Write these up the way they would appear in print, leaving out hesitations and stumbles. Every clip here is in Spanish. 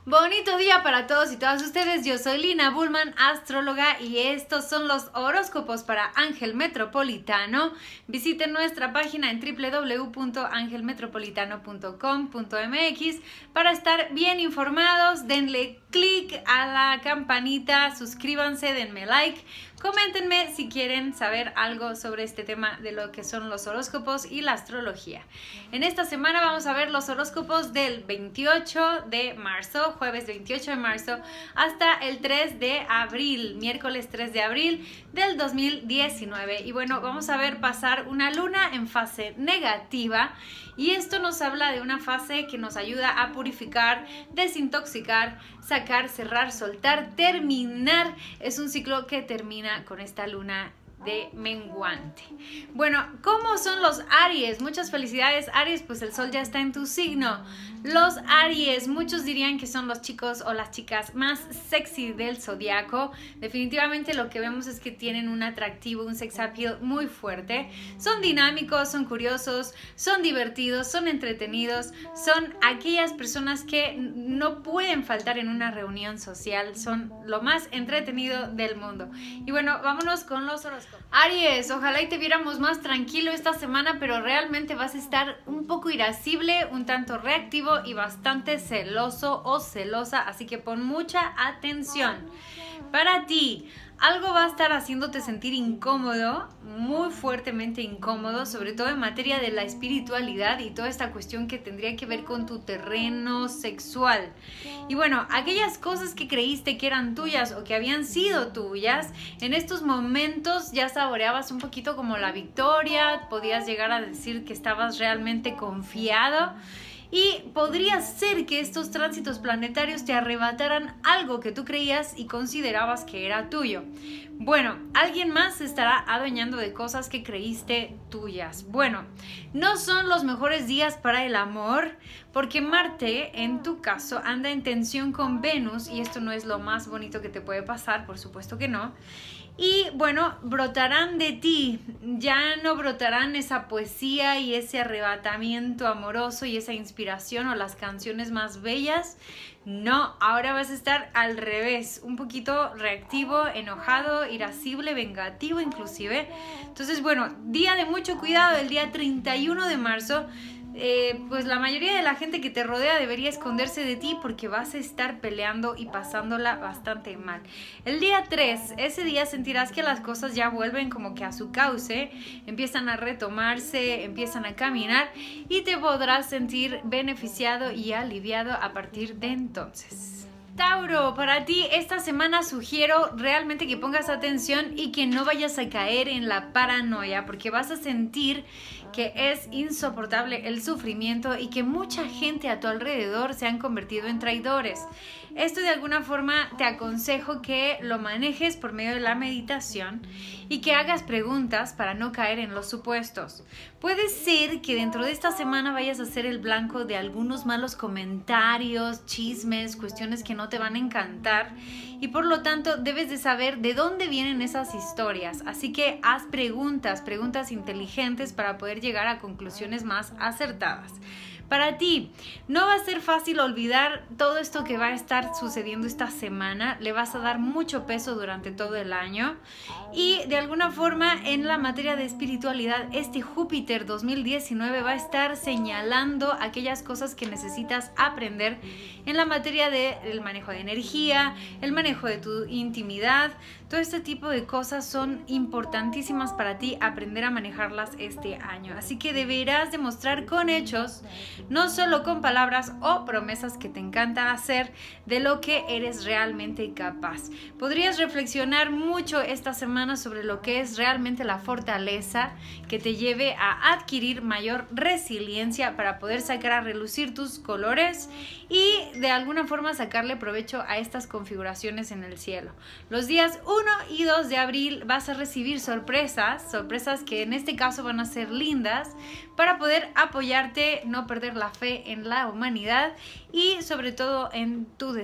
Bonito día para todos y todas ustedes. Yo soy Lina Bullman, astróloga, y estos son los horóscopos para Ángel Metropolitano. Visiten nuestra página en www.angelmetropolitano.com.mx para estar bien informados. Denle click a la campanita, suscríbanse, denme like. Coméntenme si quieren saber algo sobre este tema de lo que son los horóscopos y la astrología. En esta semana vamos a ver los horóscopos del 28 de marzo, jueves 28 de marzo, hasta el 3 de abril, miércoles 3 de abril del 2019. Y bueno, vamos a ver pasar una luna en fase negativa. Y esto nos habla de una fase que nos ayuda a purificar, desintoxicar, sacar, cerrar, soltar, terminar. Es un ciclo que termina con esta luna de menguante. Bueno, ¿cómo son los Aries? Muchas felicidades, Aries, pues el sol ya está en tu signo. Los Aries, muchos dirían que son los chicos o las chicas más sexy del zodiaco. Definitivamente lo que vemos es que tienen un atractivo, un sex appeal muy fuerte. Son dinámicos, son curiosos, son divertidos, son entretenidos, son aquellas personas que no pueden faltar en una reunión social, son lo más entretenido del mundo. Y bueno, vámonos con los horóscopos. Aries, ojalá y te viéramos más tranquilo esta semana, pero realmente vas a estar un poco irascible, un tanto reactivo y bastante celoso o celosa, así que pon mucha atención. Para ti, algo va a estar haciéndote sentir incómodo, muy fuertemente incómodo, sobre todo en materia de la espiritualidad y toda esta cuestión que tendría que ver con tu terreno sexual. Y bueno, aquellas cosas que creíste que eran tuyas o que habían sido tuyas, en estos momentos ya saboreabas un poquito como la victoria, podías llegar a decir que estabas realmente confiado. Y podría ser que estos tránsitos planetarios te arrebataran algo que tú creías y considerabas que era tuyo. Bueno, alguien más se estará adueñando de cosas que creíste tuyas. Bueno, no son los mejores días para el amor, porque Marte, en tu caso, anda en tensión con Venus, y esto no es lo más bonito que te puede pasar, por supuesto que no. Y bueno, brotarán de ti, ya no brotarán esa poesía y ese arrebatamiento amoroso y esa inspiración o las canciones más bellas. No, ahora vas a estar al revés, un poquito reactivo, enojado, irascible, vengativo inclusive. Entonces bueno, día de mucho cuidado, el día 31 de marzo. Pues la mayoría de la gente que te rodea debería esconderse de ti porque vas a estar peleando y pasándola bastante mal. El día 3, ese día sentirás que las cosas ya vuelven como que a su cauce, empiezan a retomarse, empiezan a caminar y te podrás sentir beneficiado y aliviado a partir de entonces. Tauro, para ti esta semana sugiero realmente que pongas atención y que no vayas a caer en la paranoia, porque vas a sentir que es insoportable el sufrimiento y que mucha gente a tu alrededor se han convertido en traidores. Esto de alguna forma te aconsejo que lo manejes por medio de la meditación y que hagas preguntas para no caer en los supuestos. Puede ser que dentro de esta semana vayas a ser el blanco de algunos malos comentarios, chismes, cuestiones que no te van a encantar, y por lo tanto debes de saber de dónde vienen esas historias. Así que haz preguntas inteligentes para poder llegar a conclusiones más acertadas. Para ti, no va a ser fácil olvidar todo esto que va a estar sucediendo esta semana. Le vas a dar mucho peso durante todo el año. Y de alguna forma, en la materia de espiritualidad, este Júpiter 2019 va a estar señalando aquellas cosas que necesitas aprender en la materia del manejo de energía, el manejo de tu intimidad. Todo este tipo de cosas son importantísimas para ti aprender a manejarlas este año. Así que deberás demostrar con hechos, no solo con palabras o promesas que te encanta hacer, de lo que eres realmente capaz. Podrías reflexionar mucho esta semana sobre lo que es realmente la fortaleza que te lleve a adquirir mayor resiliencia para poder sacar a relucir tus colores y de alguna forma sacarle provecho a estas configuraciones en el cielo. Los días 1 y 2 de abril vas a recibir sorpresas que en este caso van a ser lindas para poder apoyarte, no perder la fe en la humanidad y sobre todo en tu destino.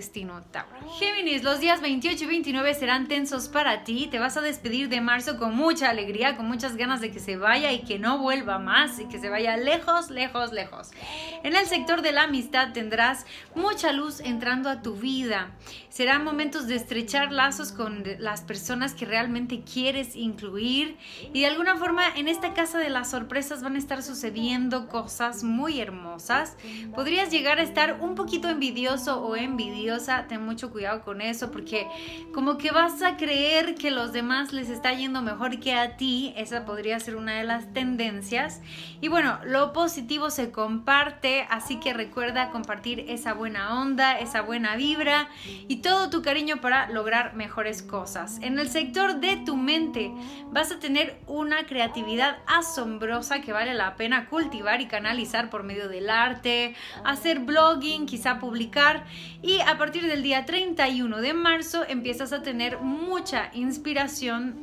destino, Tauro. Géminis, los días 28 y 29 serán tensos para ti. Te vas a despedir de marzo con mucha alegría, con muchas ganas de que se vaya y que no vuelva más y que se vaya lejos, lejos, lejos. En el sector de la amistad tendrás mucha luz entrando a tu vida. Serán momentos de estrechar lazos con las personas que realmente quieres incluir y de alguna forma en esta casa de las sorpresas van a estar sucediendo cosas muy hermosas. Podrías llegar a estar un poquito envidioso o envidiosa, ten mucho cuidado con eso porque como que vas a creer que los demás les está yendo mejor que a ti. Esa podría ser una de las tendencias y bueno, lo positivo se comparte, así que recuerda compartir esa buena onda, esa buena vibra y todo tu cariño para lograr mejores cosas. En el sector de tu mente vas a tener una creatividad asombrosa que vale la pena cultivar y canalizar por medio del arte, hacer blogging, quizá publicar y a partir del día 31 de marzo empiezas a tener mucha inspiración,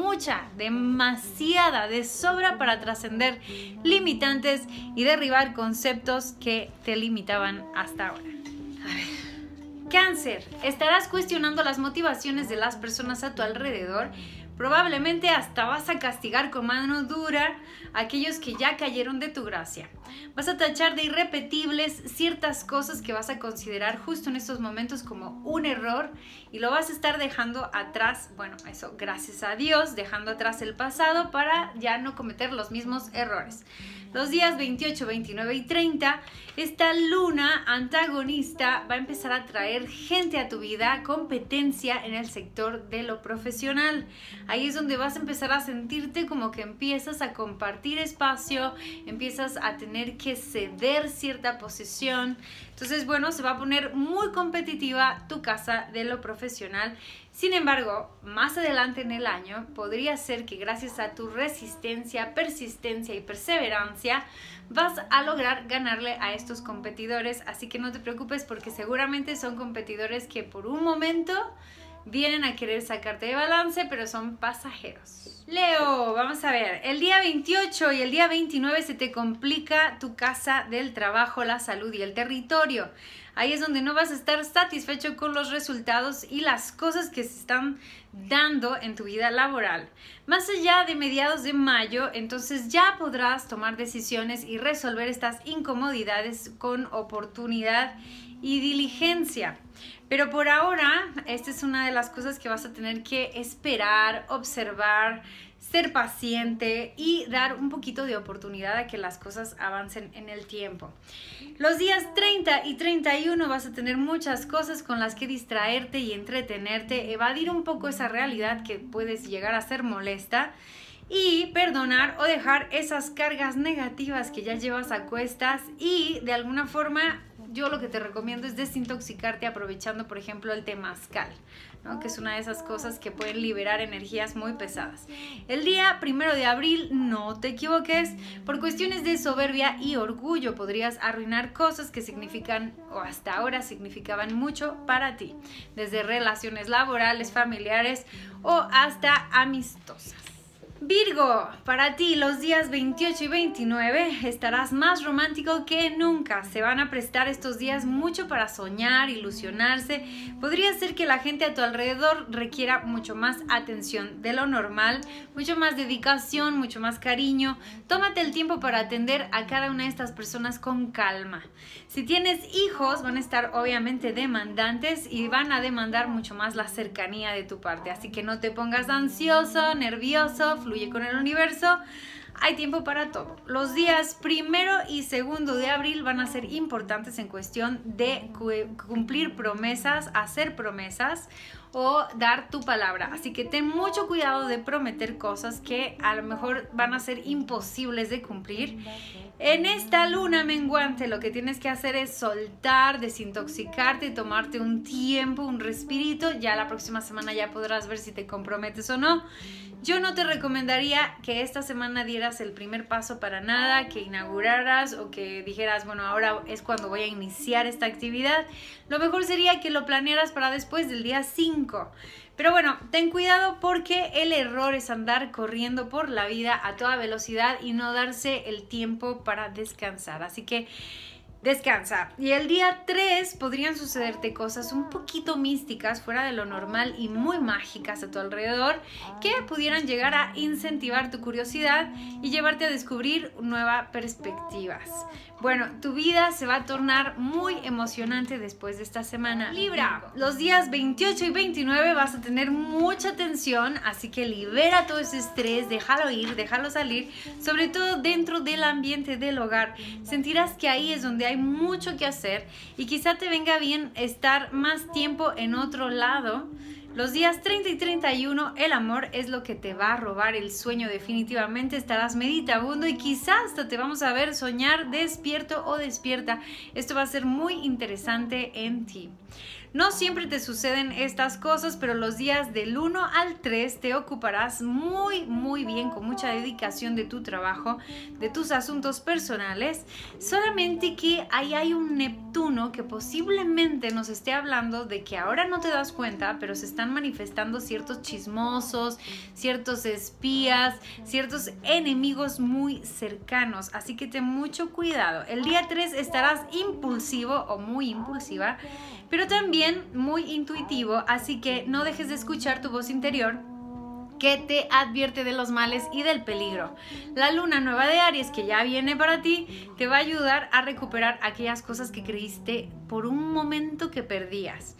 demasiada, de sobra para trascender limitantes y derribar conceptos que te limitaban hasta ahora. A ver. Cáncer, estarás cuestionando las motivaciones de las personas a tu alrededor. Probablemente hasta vas a castigar con mano dura a aquellos que ya cayeron de tu gracia. Vas a tachar de irrepetibles ciertas cosas que vas a considerar justo en estos momentos como un error y lo vas a estar dejando atrás, bueno, eso gracias a Dios, dejando atrás el pasado para ya no cometer los mismos errores. Los días 28, 29 y 30, esta luna antagonista va a empezar a traer gente a tu vida, competencia en el sector de lo profesional. Ahí es donde vas a empezar a sentirte como que empiezas a compartir espacio, empiezas a tener que ceder cierta posición. Entonces, bueno, se va a poner muy competitiva tu casa de lo profesional. Sin embargo, más adelante en el año podría ser que gracias a tu resistencia, persistencia y perseverancia vas a lograr ganarle a estos competidores. Así que no te preocupes porque seguramente son competidores que por un momento vienen a querer sacarte de balance, pero son pasajeros. Leo, vamos a ver, el día 28 y el día 29 se te complica tu casa del trabajo, la salud y el territorio. Ahí es donde no vas a estar satisfecho con los resultados y las cosas que se están dando en tu vida laboral. Más allá de mediados de mayo, entonces ya podrás tomar decisiones y resolver estas incomodidades con oportunidad y diligencia. Pero por ahora, esta es una de las cosas que vas a tener que esperar, observar, ser paciente y dar un poquito de oportunidad a que las cosas avancen en el tiempo. Los días 30 y 31 vas a tener muchas cosas con las que distraerte y entretenerte, evadir un poco esa realidad que puedes llegar a ser molesta y perdonar o dejar esas cargas negativas que ya llevas a cuestas y de alguna forma yo lo que te recomiendo es desintoxicarte aprovechando, por ejemplo, el temazcal, ¿no? Que es una de esas cosas que pueden liberar energías muy pesadas. El día 1 de abril, no te equivoques, por cuestiones de soberbia y orgullo podrías arruinar cosas que significan o hasta ahora significaban mucho para ti, desde relaciones laborales, familiares o hasta amistosas. Virgo, para ti los días 28 y 29 estarás más romántico que nunca. Se van a prestar estos días mucho para soñar, ilusionarse. Podría ser que la gente a tu alrededor requiera mucho más atención de lo normal, mucho más dedicación, mucho más cariño. Tómate el tiempo para atender a cada una de estas personas con calma. Si tienes hijos, van a estar obviamente demandantes y van a demandar mucho más la cercanía de tu parte. Así que no te pongas ansioso, nervioso, fluye con el universo. Hay tiempo para todo. Los días 1 y 2 de abril van a ser importantes en cuestión de cumplir promesas, hacer promesas o dar tu palabra. Así que ten mucho cuidado de prometer cosas que a lo mejor van a ser imposibles de cumplir. En esta luna menguante lo que tienes que hacer es soltar, desintoxicarte, tomarte un tiempo, un respirito. Ya la próxima semana ya podrás ver si te comprometes o no. Yo no te recomendaría que esta semana dieras el primer paso para nada, que inauguraras o que dijeras, bueno, ahora es cuando voy a iniciar esta actividad. Lo mejor sería que lo planearas para después del día 5. Pero bueno, ten cuidado porque el error es andar corriendo por la vida a toda velocidad y no darse el tiempo para descansar. Así que descansa. Y el día 3 podrían sucederte cosas un poquito místicas, fuera de lo normal y muy mágicas a tu alrededor, que pudieran llegar a incentivar tu curiosidad y llevarte a descubrir nuevas perspectivas. Bueno, tu vida se va a tornar muy emocionante después de esta semana. Libra, los días 28 y 29 vas a tener mucha tensión, así que libera todo ese estrés, déjalo ir, déjalo salir, sobre todo dentro del ambiente del hogar. Sentirás que ahí es donde hay mucho que hacer y quizá te venga bien estar más tiempo en otro lado. Los días 30 y 31, el amor es lo que te va a robar el sueño definitivamente. Estarás meditabundo y quizás hasta te vamos a ver soñar despierto o despierta. Esto va a ser muy interesante en ti. No siempre te suceden estas cosas, pero los días del 1 al 3 te ocuparás muy bien, con mucha dedicación de tu trabajo, de tus asuntos personales. Solamente que ahí hay un Neptuno que posiblemente nos esté hablando de que ahora no te das cuenta, pero se están manifestando ciertos chismosos, ciertos espías, ciertos enemigos muy cercanos. Así que ten mucho cuidado. El día 3 estarás impulsivo o muy impulsiva, pero también muy intuitivo, así que no dejes de escuchar tu voz interior que te advierte de los males y del peligro. La luna nueva de Aries, que ya viene para ti, te va a ayudar a recuperar aquellas cosas que creíste por un momento que perdías,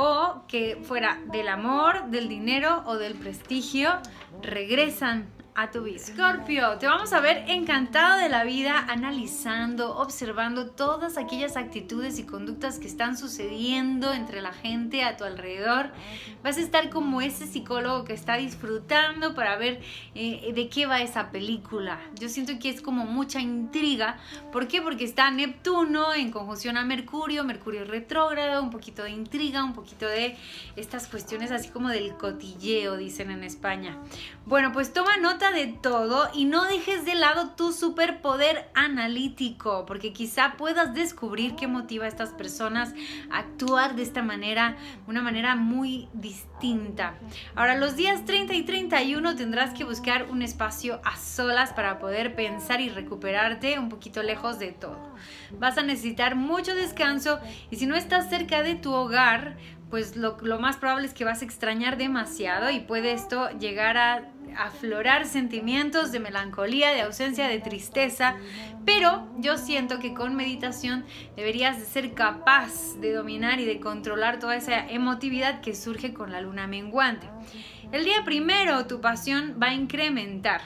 o que fuera del amor, del dinero o del prestigio, regresan a tu vida. Escorpio, te vamos a ver encantado de la vida, analizando, observando todas aquellas actitudes y conductas que están sucediendo entre la gente a tu alrededor. Vas a estar como ese psicólogo que está disfrutando para ver de qué va esa película. Yo siento que es como mucha intriga. ¿Por qué? Porque está Neptuno en conjunción a Mercurio, Mercurio retrógrado, un poquito de intriga, un poquito de estas cuestiones así como del cotilleo, dicen en España. Bueno, pues toma nota de todo y no dejes de lado tu superpoder analítico, porque quizá puedas descubrir qué motiva a estas personas a actuar de esta manera, una manera muy distinta. Ahora, los días 30 y 31 tendrás que buscar un espacio a solas para poder pensar y recuperarte un poquito lejos de todo. Vas a necesitar mucho descanso y si no estás cerca de tu hogar, pues lo más probable es que vas a extrañar demasiado y puede esto llegar a aflorar sentimientos de melancolía, de ausencia, de tristeza, pero yo siento que con meditación deberías de ser capaz de dominar y de controlar toda esa emotividad que surge con la luna menguante. El día primero tu pasión va a incrementar.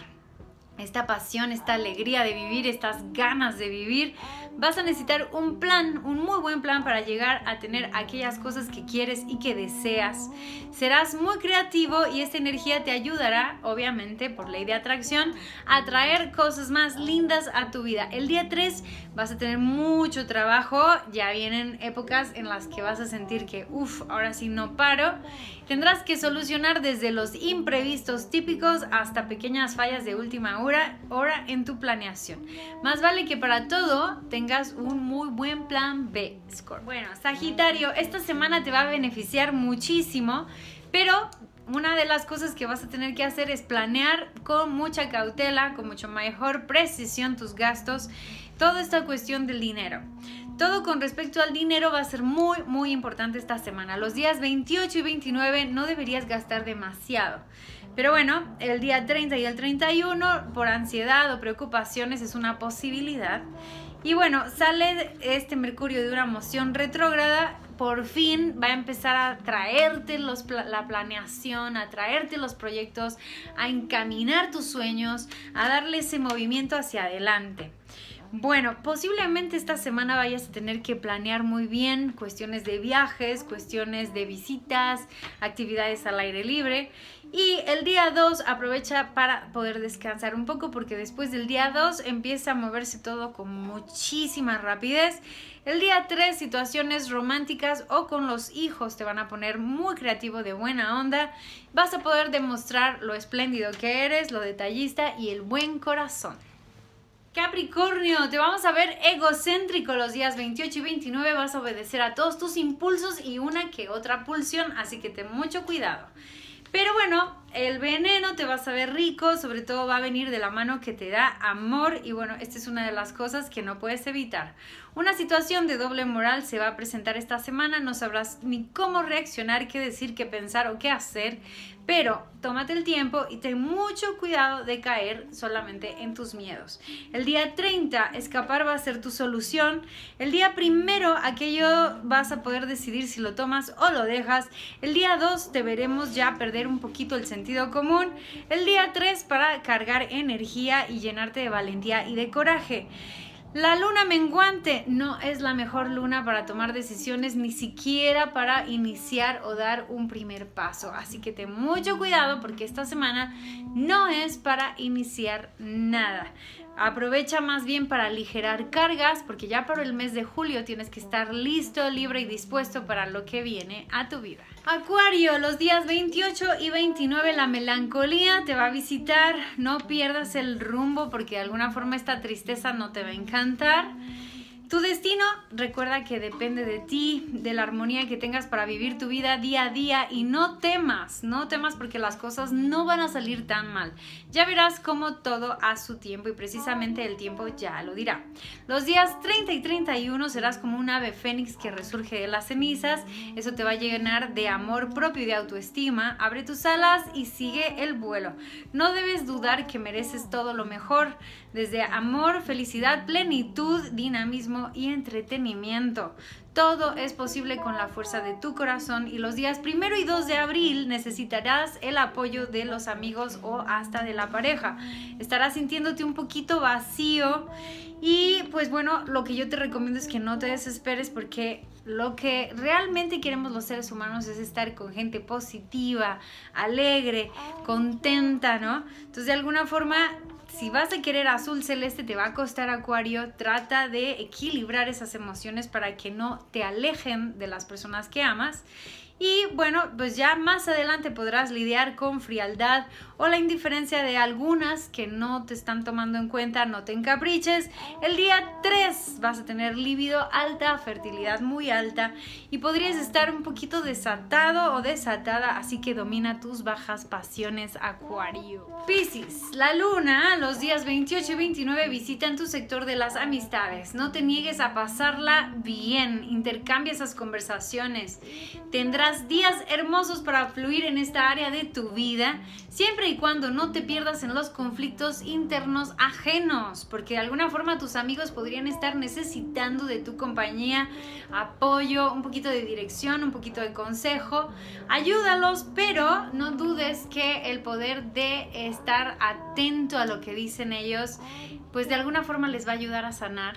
Esta pasión, esta alegría de vivir, estas ganas de vivir, vas a necesitar un plan, un muy buen plan para llegar a tener aquellas cosas que quieres y que deseas. Serás muy creativo y esta energía te ayudará, obviamente, por ley de atracción, a traer cosas más lindas a tu vida. El día 3 vas a tener mucho trabajo, ya vienen épocas en las que vas a sentir que, ahora sí no paro. Tendrás que solucionar desde los imprevistos típicos hasta pequeñas fallas de última hora en tu planeación. Más vale que para todo tengas un muy buen plan B, Scorpio. Bueno, Sagitario, esta semana te va a beneficiar muchísimo, pero una de las cosas que vas a tener que hacer es planear con mucha cautela, con mucho mejor precisión tus gastos, toda esta cuestión del dinero. Todo con respecto al dinero va a ser muy importante esta semana. Los días 28 y 29 no deberías gastar demasiado. Pero bueno, el día 30 y el 31 por ansiedad o preocupaciones es una posibilidad. Y bueno, sale este Mercurio de una moción retrógrada. Por fin va a empezar a traerte la planeación, a traerte los proyectos, a encaminar tus sueños, a darle ese movimiento hacia adelante. Bueno, posiblemente esta semana vayas a tener que planear muy bien cuestiones de viajes, cuestiones de visitas, actividades al aire libre. Y el día 2 aprovecha para poder descansar un poco porque después del día 2 empieza a moverse todo con muchísima rapidez. El día 3, situaciones románticas o con los hijos te van a poner muy creativo, de buena onda. Vas a poder demostrar lo espléndido que eres, lo detallista y el buen corazón. Capricornio, te vamos a ver egocéntrico los días 28 y 29, vas a obedecer a todos tus impulsos y una que otra pulsión, así que ten mucho cuidado. Pero bueno, el veneno te vas a ver rico, sobre todo va a venir de la mano que te da amor y bueno, esta es una de las cosas que no puedes evitar. Una situación de doble moral se va a presentar esta semana, no sabrás ni cómo reaccionar, qué decir, qué pensar o qué hacer, pero tómate el tiempo y ten mucho cuidado de caer solamente en tus miedos. El día 30, escapar va a ser tu solución. El día 1, aquello vas a poder decidir si lo tomas o lo dejas. El día 2, te veremos ya perder un poquito el sentido común. El día 3, para cargar energía y llenarte de valentía y de coraje. La luna menguante no es la mejor luna para tomar decisiones, ni siquiera para iniciar o dar un primer paso. Así que ten mucho cuidado porque esta semana no es para iniciar nada. Aprovecha más bien para aligerar cargas porque ya para el mes de julio tienes que estar listo, libre y dispuesto para lo que viene a tu vida. Acuario, los días 28 y 29 la melancolía te va a visitar. No pierdas el rumbo porque de alguna forma esta tristeza no te va a encantar. Tu destino, recuerda que depende de ti, de la armonía que tengas para vivir tu vida día a día y no temas porque las cosas no van a salir tan mal. Ya verás cómo todo a su tiempo y precisamente el tiempo ya lo dirá. Los días 30 y 31 serás como un ave fénix que resurge de las cenizas. Eso te va a llenar de amor propio y de autoestima. Abre tus alas y sigue el vuelo. No debes dudar que mereces todo lo mejor, desde amor, felicidad, plenitud, dinamismo y entretenimiento. Todo es posible con la fuerza de tu corazón y los días 1 y 2 de abril necesitarás el apoyo de los amigos o hasta de la pareja. Estarás sintiéndote un poquito vacío y pues bueno, lo que yo te recomiendo es que no te desesperes porque lo que realmente queremos los seres humanos es estar con gente positiva, alegre, contenta, ¿no? Entonces de alguna forma, si vas a querer azul celeste te va a costar, Acuario. Trata de equilibrar esas emociones para que no te alejen de las personas que amas. Y bueno, pues ya más adelante podrás lidiar con frialdad o la indiferencia de algunas que no te están tomando en cuenta. No te encapriches. El día 3 vas a tener libido alta, fertilidad muy alta y podrías estar un poquito desatado o desatada, así que domina tus bajas pasiones, Acuario. Piscis, la luna, los días 28 y 29 visitan tu sector de las amistades. No te niegues a pasarla bien, intercambia esas conversaciones. Tendrás días hermosos para fluir en esta área de tu vida, siempre y cuando no te pierdas en los conflictos internos ajenos, porque de alguna forma tus amigos podrían estar necesitando de tu compañía, apoyo, un poquito de dirección, un poquito de consejo. Ayúdalos, pero no dudes que el poder de estar atento a lo que dicen ellos, pues de alguna forma les va a ayudar a sanar.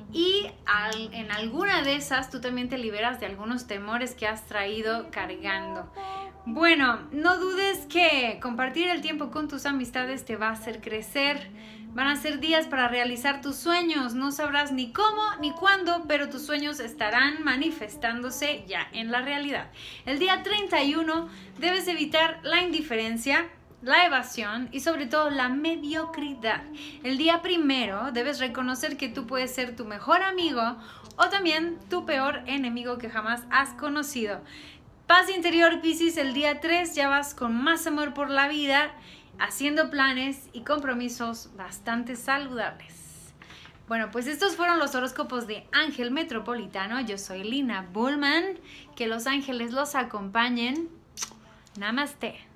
Y en alguna de esas tú también te liberas de algunos temores que has traído cargando. Bueno, no dudes que compartir el tiempo con tus amistades te va a hacer crecer. Van a ser días para realizar tus sueños. No sabrás ni cómo ni cuándo, pero tus sueños estarán manifestándose ya en la realidad. El día 31 debes evitar la indiferencia, la evasión y sobre todo la mediocridad. El día 1 debes reconocer que tú puedes ser tu mejor amigo o también tu peor enemigo que jamás has conocido. Paz interior, Piscis, el día 3 ya vas con más amor por la vida, haciendo planes y compromisos bastante saludables. Bueno, pues estos fueron los horóscopos de Ángel Metropolitano. Yo soy Lina Bullman. Que los ángeles los acompañen. Namaste.